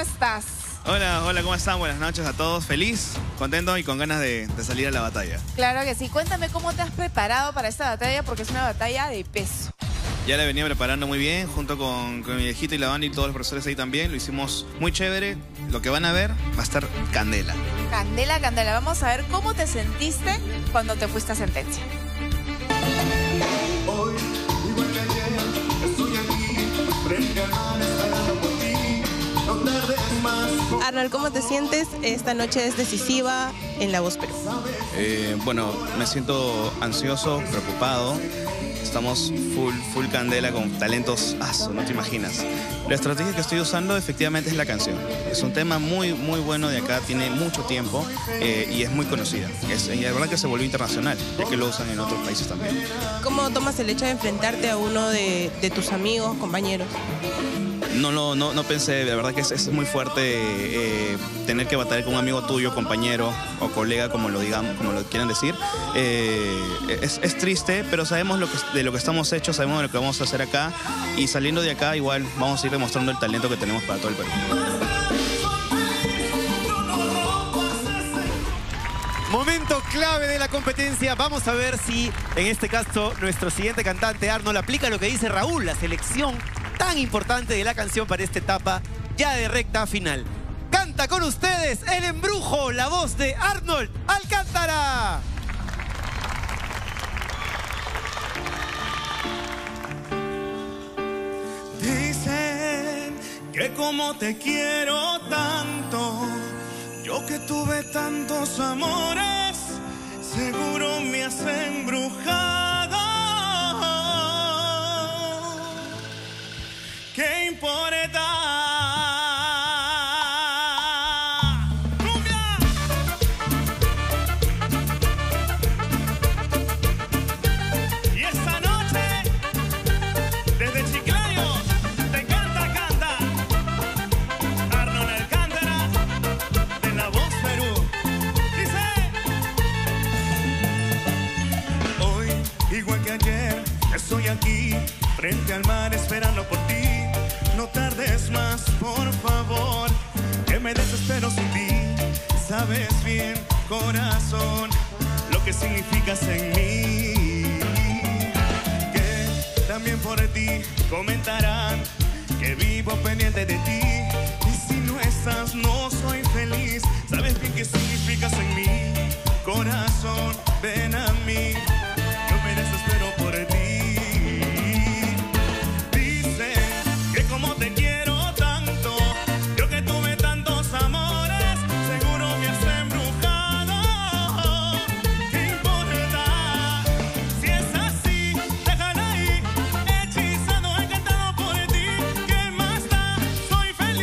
estás? Hola, hola, ¿cómo están? Buenas noches a todos. Feliz, contento y con ganas de salir a la batalla. Claro que sí. Cuéntame cómo te has preparado para esta batalla, porque es una batalla de peso. Ya la venía preparando muy bien, junto con mi viejito y la banda y todos los profesores ahí también. Lo hicimos muy chévere. Lo que van a ver va a estar candela. Candela, candela. Vamos a ver cómo te sentiste cuando te fuiste a Sentencia. Hoy, igual que ayer, estoy aquí, frente al mar, esperando por ti. No tardes más. Arnold, ¿cómo te sientes? Esta noche es decisiva en La Voz Perú. Bueno, me siento ansioso, preocupado. Estamos full candela con talentos, no te imaginas. La estrategia que estoy usando efectivamente es la canción. Es un tema muy bueno de acá, tiene mucho tiempo y es muy conocida. Y la verdad que se volvió internacional, ya que lo usan en otros países también. ¿Cómo tomas el hecho de enfrentarte a uno de tus amigos, compañeros? No pensé, la verdad que es muy fuerte tener que batallar con un amigo tuyo, compañero o colega, como lo quieran decir. Es triste, pero sabemos de lo que estamos hechos, sabemos de lo que vamos a hacer acá y saliendo de acá igual vamos a ir demostrando el talento que tenemos para todo el Perú. Momento clave de la competencia. Vamos a ver si en este caso nuestro siguiente cantante Arnold aplica lo que dice Raúl, la selección tan importante de la canción para esta etapa ya de recta final. Canta con ustedes El Embrujo, la voz de Arnold Alcántara. Dicen que como te quiero tanto, yo que tuve tantos amores, seguro me has embrujado. ¿Qué importa? ¡Cumbia! Y esta noche, desde Chiclayo, te canta Arnold Alcántara de La Voz Perú. Dice: hoy, igual que ayer, estoy aquí frente al mar esperando por ti. No tardes más, por favor, que me desespero sin ti. Sabes bien, corazón, lo que significas en mí. Que también por ti comentarán que vivo pendiente de ti. Y si no estás, no soy feliz. Sabes bien qué significas en mí. Corazón, ven a mí. Yo me desespero por ti. Como te quiero tanto, yo que tuve tantos amores, seguro me has embrujado. ¿Qué importa? Si es así, déjala ahí, hechizado, encantado por ti. ¿Qué más da? Soy feliz.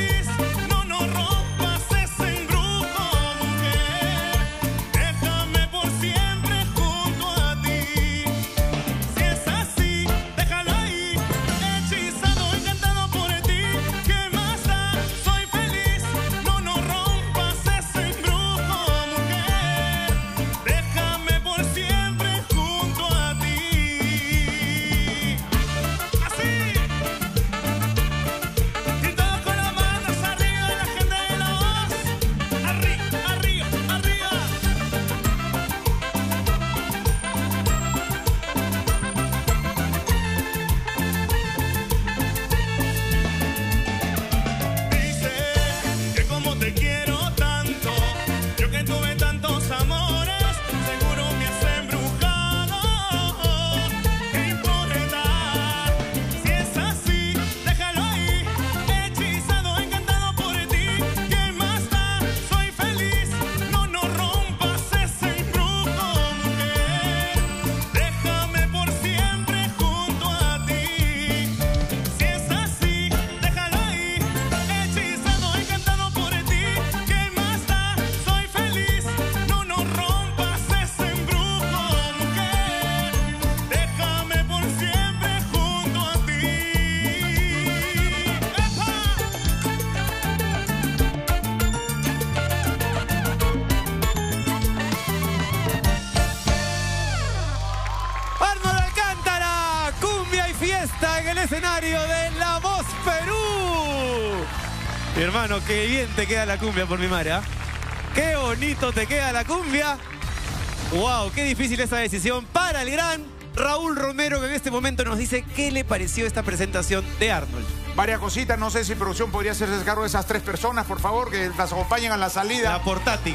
Mi hermano, qué bien te queda la cumbia por mi madre, ¿ah? Qué bonito te queda la cumbia. Wow, qué difícil esa decisión para el gran Raúl Romero, que en este momento nos dice qué le pareció esta presentación de Arnold. Varias cositas, no sé si producción podría hacerse cargo de esas 3 personas, por favor, que las acompañen a la salida. La portátil.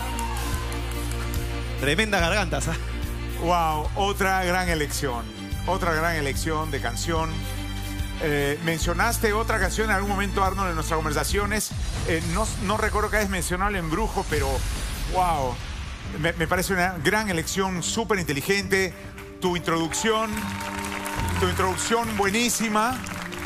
Tremendas gargantas, ¿ah? Wow, otra gran elección de canción. Mencionaste otra canción en algún momento, Arnold, en nuestras conversaciones. No recuerdo que hayas mencionado el Embrujo, pero wow, me parece una gran elección, súper inteligente. Tu introducción buenísima.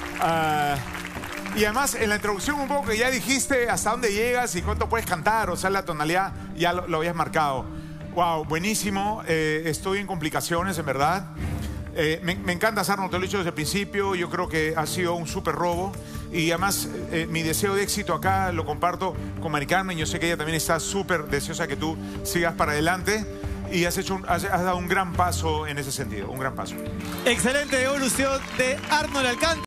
Y además, en la introducción un poco que ya dijiste hasta dónde llegas y cuánto puedes cantar, o sea, la tonalidad ya lo habías marcado. Wow, buenísimo. Estoy en complicaciones, en verdad. Me encanta, Arnold, te lo he dicho desde el principio. Yo creo que ha sido un súper robo. Y además, mi deseo de éxito acá lo comparto con Mari Carmen. Yo sé que ella también está súper deseosa que tú sigas para adelante. Y has dado un gran paso en ese sentido, un gran paso. Excelente evolución de Arnold Alcántara.